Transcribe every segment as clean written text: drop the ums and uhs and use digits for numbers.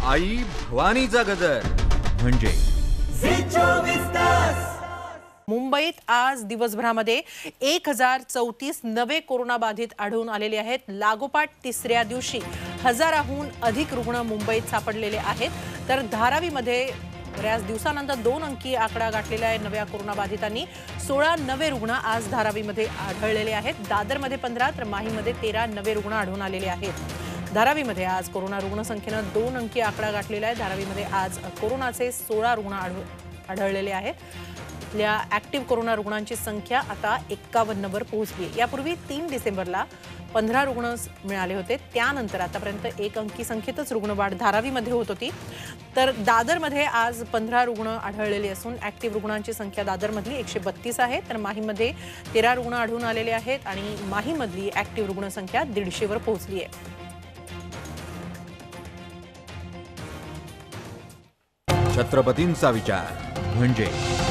आई भवानीचा गजर म्हणजे मुंबईत आज दिवसभरामध्ये 1034 नवे कोरोनाबाधित आढळून आलेले आहेत। लागोपाठ तिसऱ्या दिवशी हजाराहून अधिक रुग्ण मुंबईत सापडलेले आहेत। तर धारावीमध्ये बऱ्याच दिवसानंतर 2 अंकी आकडा गाठलेला आहे। नव्या कोरोनाबाधितांनी 16 नवे रुग्ण आज धारावीमध्ये आढळलेले आहेत। दादरमध्ये 15 तर माहीमध्ये 13 नवे रुग्ण आढळून आलेले आहेत। धारावीमध्ये आज कोरोना रुग्ण संख्येने 2 अंकी आकडा गाठलेला आहे। धारावीमध्ये आज कोरोनाचे 16 रुग्ण आढळलेले आहेत। आपल्या ऍक्टिव्ह कोरोना रुग्णांची संख्या आता 51 वर पोहोचली। यापूर्वी 3 डिसेंबरला 15 रुग्ण मिळाले होते। त्यानंतर आतापर्यंत 1 अंकी संख्येतच रुग्णवाढ धारावीमध्ये होत होती। तर दादरमध्ये आज 15 रुग्ण आढळलेले असून ऍक्टिव्ह रुग्णांची संख्या दादरमधली 132 आहे। तर माहीमध्ये 13 रुग्ण आढळून आलेले आहेत आणि माहीमधली ऍक्टिव्ह रुग्ण संख्या 150 वर पोहोचली आहे। छत्रपतींचा विचार म्हणजे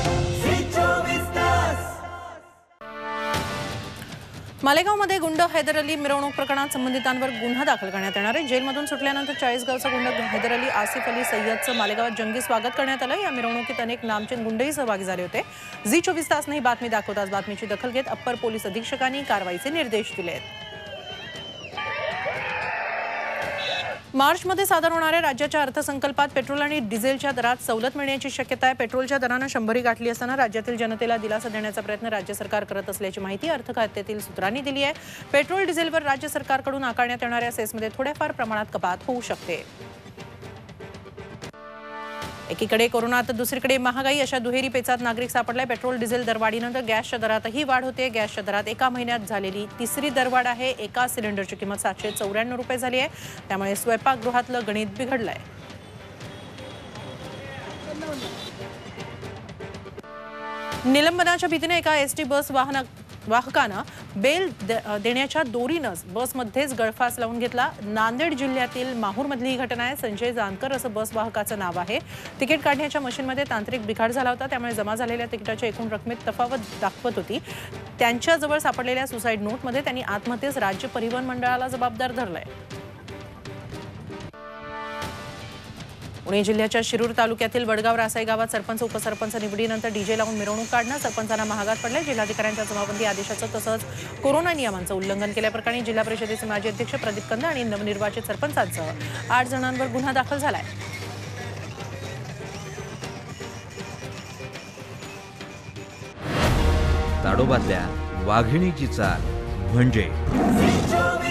मालेगावमध्ये गुंड हैदर अली मिरवणूक प्रकरणात संबंधितांवर गुन्हा दाखल करण्यात येणार आहे। जेलमधून सुटल्यानंतर 40 गावचा गुंड हैदर अली आसिफ अली सय्यदचं मालेगावात जंगी स्वागत करण्यात आलं। या मिरवणुकीत अनेक नामचीन गुंडही सहभागी झाले होते। झी 24 तासने ही बातमी दाखवताच बातमीची दखल घेत अप्पर पोलीस अधीक्षकांनी कारवाईचे निर्देश दिले आहेत। मार्चमध्ये सादर होणाऱ्या राज्याच्या अर्थसंकल्पात पेट्रोल आणि डिझेलच्या दरात सवलत मिळण्याची शक्यता आहे। पेट्रोलच्या दरानं 100 गाठली असताना राज्यातील जनतेला दिलासा देण्याचा प्रयत्न राज्य सरकार करत असल्याची माहिती अर्थ खात्यातील सूत्रांनी दिली आहे। पेट्रोल डिझेलवर राज्य सरकारकडून आकारण्यात येणाऱ्या सेसमध्ये थोड्याफार प्रमाणात कपात होऊ शकते। एकीकडे कोरोना तर दुसरीकडे महागाई अशा दुहेरी पेचात नागरिक सापडलाय। पेट्रोल डिझेल दरवाढीनंतर गॅसच्या दरातही वाढ होते। गॅसच्या दरात एका महिन्यात झालेली तिसरी दरवाढ आहे। एका सिलेंडरची किंमत 794 रुपये झाली आहे। त्यामुळे स्वयंपाकगृहातलं गणित बिघडलंय। निलंबनाच्या भीतीने एका एसटी बस वाहकानं बेल देण्याच्या दोरीनं बसमध्येच गळफास लावून घेतला। नांदेड जिल्ह्यातील माहूरमधली ही घटना आहे। संजय जानकर असं बस वाहकाचं नाव आहे। तिकीट काढण्याच्या मशीनमध्ये तांत्रिक बिघाड झाला होता। त्यामुळे जमा झालेल्या तिकिटाच्या एकूण रकमेत तफावत दाखवत होती। त्यांच्याजवळ सापडलेल्या सुसाईड नोटमध्ये त्यांनी आत्महत्येस राज्य परिवहन मंडळाला जबाबदार धरलंय। पुणे जिल्ह्याच्या शिरूर तालुक्यातील वडगाव रासाई गावात सरपंच उपसरपंच निवडीनंतर डीजे लावून मिरवणूक काढणं सरपंचांना महागात पडले। जिल्हाधिकाऱ्यांच्या जमाबंदी आदेशाचं तसंच कोरोना नियमांचं उल्लंघन केल्याप्रकरणी जिल्हा परिषदेचे माजी अध्यक्ष प्रदीप कंद आणि नवनिर्वाचित सरपंचांसह 8 जणांवर गुन्हा दाखल झालाय। ताडोबातल्या वाघिणीची चाल म्हणजे